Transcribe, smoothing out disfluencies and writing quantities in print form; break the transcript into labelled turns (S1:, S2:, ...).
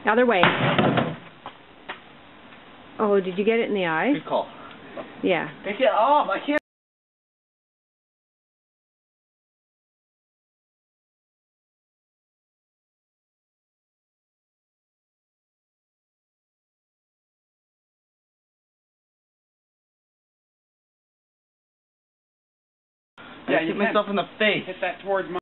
S1: Other way. Oh, did you get it in the eye?
S2: Good call.
S1: Yeah.
S2: Take it off. I can't. Yeah, I hit myself in the face. Hit that towards my